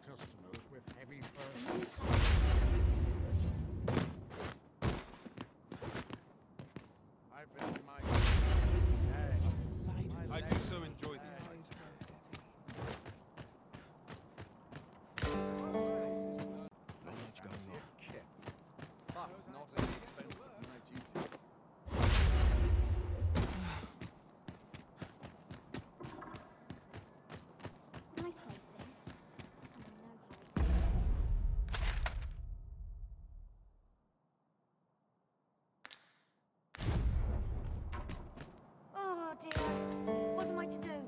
customers with heavy fur. I've been to my I do so enjoy these nights. Not much going on. But not an expensive night duty. Nice place, this. And I know how oh dear. What am I to do?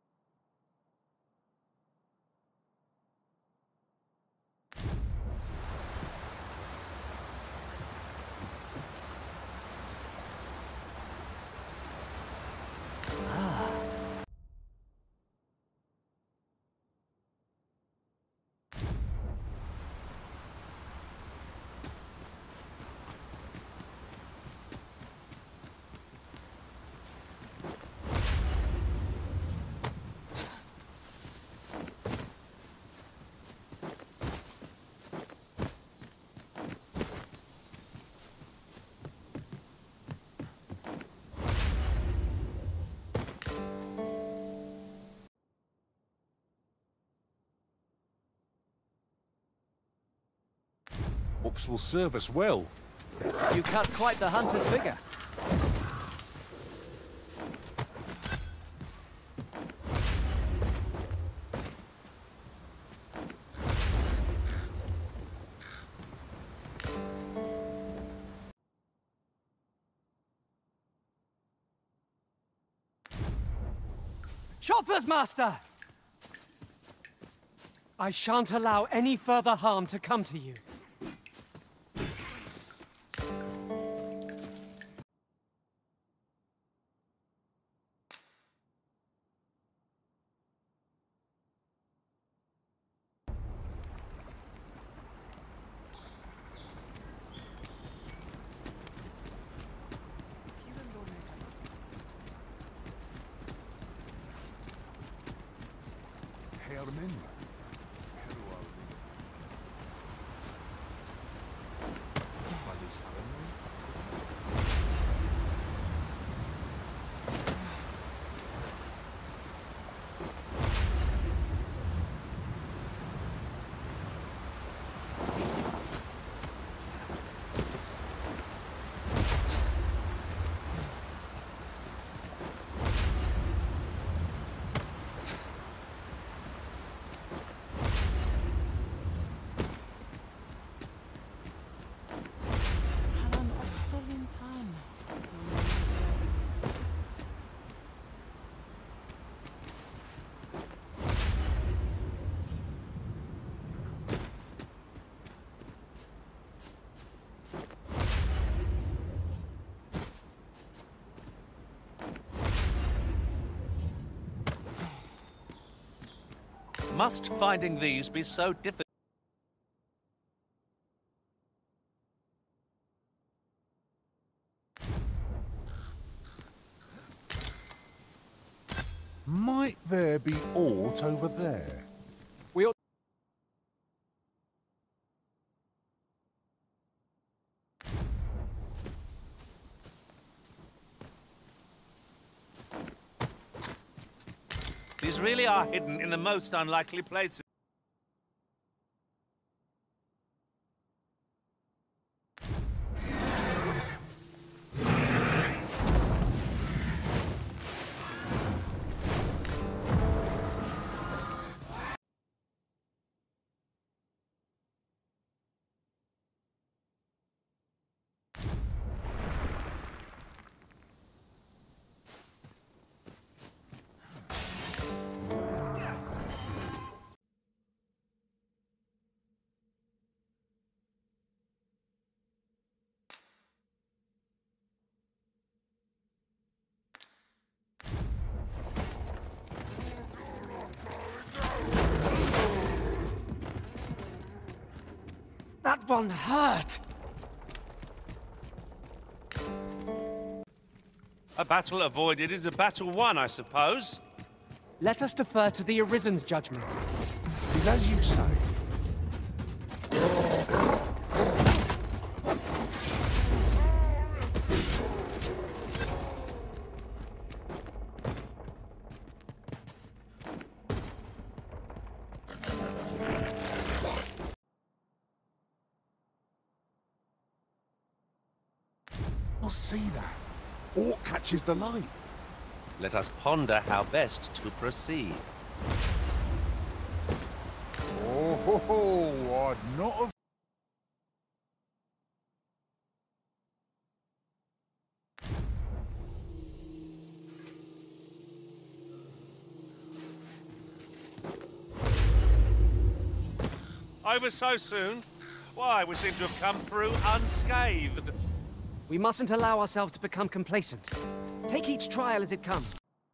Orcs will serve us well. You cut quite the hunter's figure. Choppers, Master! I shan't allow any further harm to come to you. Must finding these be so difficult? Might there be aught over there? We ought... These really are hidden in the most unlikely places. That one hurt! A battle avoided is a battle won, I suppose. Let us defer to the Arisen's judgment. Is as you say. I'll see that. Or catches the light. Let us ponder how best to proceed. Oh, I'd not have... Over so soon? Why, we seem to have come through unscathed. We mustn't allow ourselves to become complacent. Take each trial as it comes.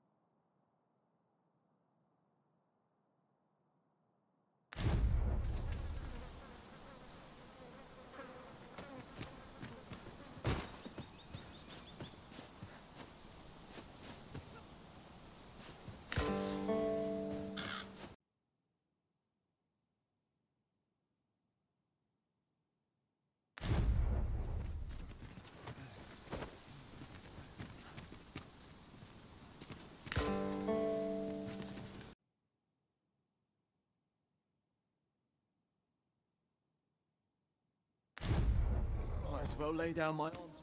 Might as well lay down my arms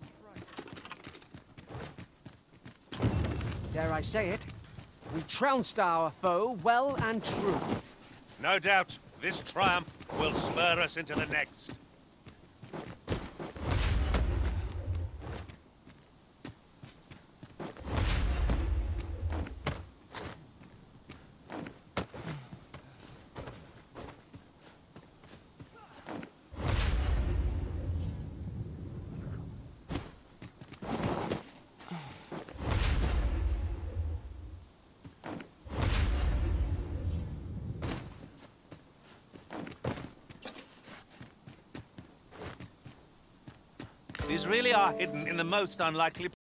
and pray. Dare I say it? We trounced our foe well and true. No doubt, this triumph will spur us into the next. These really are hidden in the most unlikely